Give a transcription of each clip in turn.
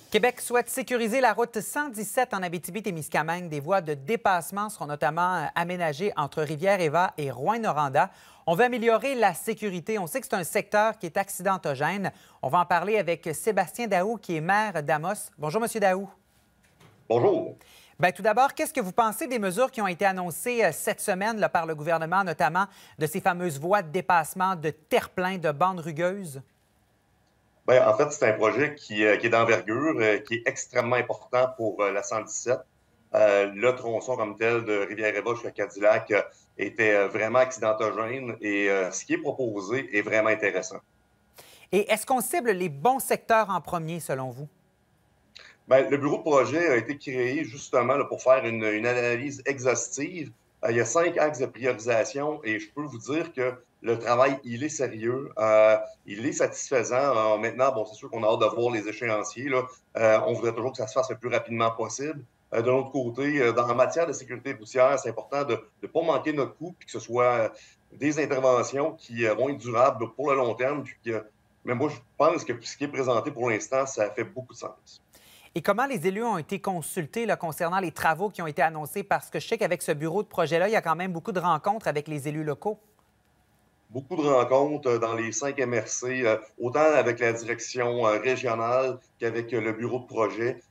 Québec souhaite sécuriser la route 117 en Abitibi-Témiscamingue. Des voies de dépassement seront notamment aménagées entre Rivière-Éva et Rouyn-Noranda. On veut améliorer la sécurité. On sait que c'est un secteur qui est accidentogène. On va en parler avec Sébastien Daou, qui est maire d'Amos. Bonjour, M. Daou. Bonjour. Bien, tout d'abord, qu'est-ce que vous pensez des mesures qui ont été annoncées cette semaine là, par le gouvernement, notamment de ces fameuses voies de dépassement, de terre-plein, de bandes rugueuses? Bien, en fait, c'est un projet qui est d'envergure, qui est extrêmement important pour la 117. Le tronçon comme tel de Rivière-Éva jusqu'à Cadillac était vraiment accidentogène et ce qui est proposé est vraiment intéressant. Et est-ce qu'on cible les bons secteurs en premier, selon vous? Bien, le bureau de projet a été créé justement là, pour faire une analyse exhaustive. Il y a 5 axes de priorisation et je peux vous dire que le travail, il est sérieux, il est satisfaisant. Maintenant, bon, c'est sûr qu'on a hâte de voir les échéanciers, là. On voudrait toujours que ça se fasse le plus rapidement possible. De l'autre côté, en matière de sécurité routière, c'est important de ne pas manquer notre coup, puis que ce soit des interventions qui vont être durables pour le long terme. Mais moi, je pense que ce qui est présenté pour l'instant, ça fait beaucoup de sens. Et comment les élus ont été consultés là, concernant les travaux qui ont été annoncés? Parce que je sais qu'avec ce bureau de projet-là, il y a quand même beaucoup de rencontres avec les élus locaux. Beaucoup de rencontres dans les 5 MRC, autant avec la direction régionale qu'avec le bureau de projet.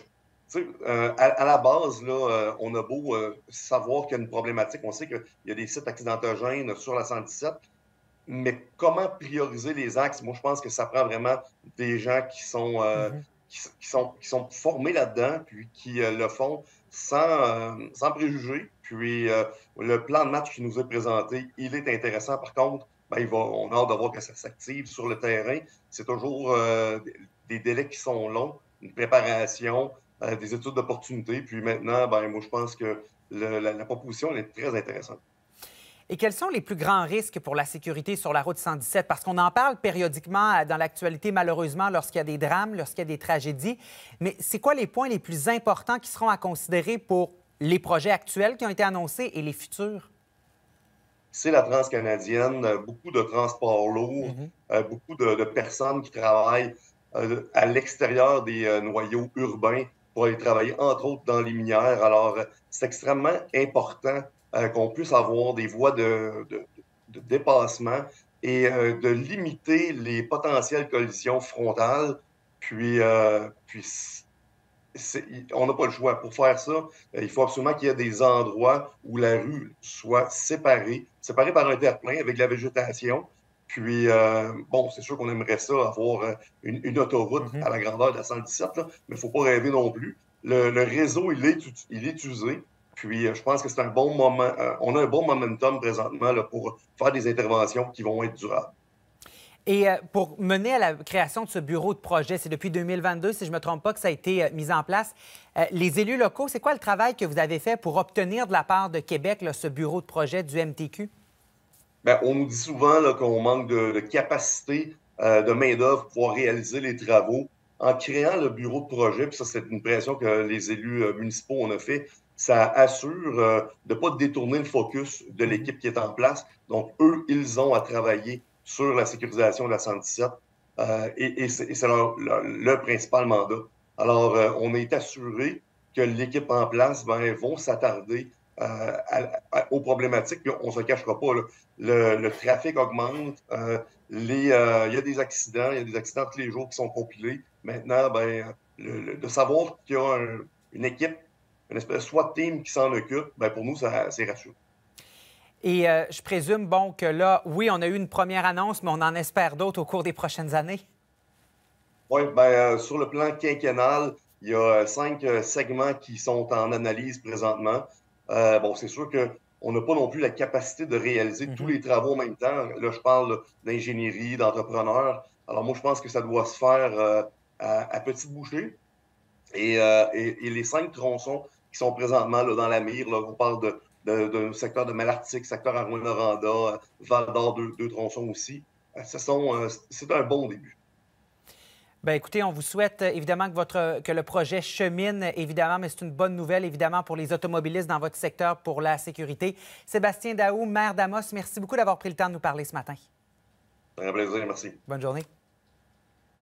À la base, là, on a beau savoir qu'il y a une problématique. On sait qu'il y a des sites accidentogènes sur la 117, mais comment prioriser les axes? Moi, je pense que ça prend vraiment des gens qui sont formés là-dedans, puis qui le font sans préjugés. Puis le plan de match qui nous est présenté, il est intéressant. Par contre, ben, on a hâte de voir que ça s'active sur le terrain. C'est toujours des délais qui sont longs, une préparation, des études d'opportunité. Puis maintenant, ben, moi, je pense que la proposition elle est très intéressante. Et quels sont les plus grands risques pour la sécurité sur la route 117? Parce qu'on en parle périodiquement dans l'actualité, malheureusement, lorsqu'il y a des drames, lorsqu'il y a des tragédies. Mais c'est quoi les points les plus importants qui seront à considérer pour les projets actuels qui ont été annoncés et les futurs? C'est la transcanadienne, beaucoup de transports lourds, beaucoup de personnes qui travaillent à l'extérieur des noyaux urbains pour aller travailler, entre autres, dans les minières. Alors, c'est extrêmement important qu'on puisse avoir des voies de dépassement et de limiter les potentielles collisions frontales. Puis on n'a pas le choix. Pour faire ça, il faut absolument qu'il y ait des endroits où la rue soit séparée par un terre-plein avec de la végétation. Puis, bon, c'est sûr qu'on aimerait ça, avoir une autoroute à la grandeur de la 117, là, mais il ne faut pas rêver non plus. Le réseau, il est usé. Puis, je pense que c'est un bon moment. On a un bon momentum présentement là, pour faire des interventions qui vont être durables. Et pour mener à la création de ce bureau de projet, c'est depuis 2022, si je ne me trompe pas, que ça a été mis en place. Les élus locaux, c'est quoi le travail que vous avez fait pour obtenir de la part de Québec là, ce bureau de projet du MTQ? Bien, on nous dit souvent là, qu'on manque de capacité de main-d'œuvre pour pouvoir réaliser les travaux. En créant le bureau de projet, puis ça, c'est une pression que les élus municipaux ont fait, ça assure de ne pas détourner le focus de l'équipe qui est en place. Donc, eux, ils ont à travailler sur la sécurisation de la 117 et c'est le principal mandat. Alors, on est assuré que l'équipe en place vont s'attarder aux problématiques. Puis on ne se cachera pas, là, le trafic augmente, il y a des accidents, il y a des accidents tous les jours qui sont compilés. Maintenant, ben, de savoir qu'il y a une équipe, une espèce de SWAT team qui s'en occupe, ben, pour nous, c'est rassurant. Et je présume, bon, que là, oui, on a eu une première annonce, mais on en espère d'autres au cours des prochaines années. Oui, ben, sur le plan quinquennal, il y a 5 segments qui sont en analyse présentement. Bon, c'est sûr qu'on n'a pas non plus la capacité de réaliser tous les travaux en même temps. Là, je parle d'ingénierie, d'entrepreneurs. Alors moi, je pense que ça doit se faire à petite bouchée. Et les 5 tronçons qui sont présentement là, dans la mire, là, on parle de secteur de Malartic, secteur à Rouyn-Noranda, Val-d'Or, deux tronçons aussi. C'est un bon début. Bien, écoutez, on vous souhaite évidemment que le projet chemine, évidemment, mais c'est une bonne nouvelle, évidemment, pour les automobilistes dans votre secteur pour la sécurité. Sébastien Daou, maire d'Amos, merci beaucoup d'avoir pris le temps de nous parler ce matin. C'est un plaisir, merci. Bonne journée.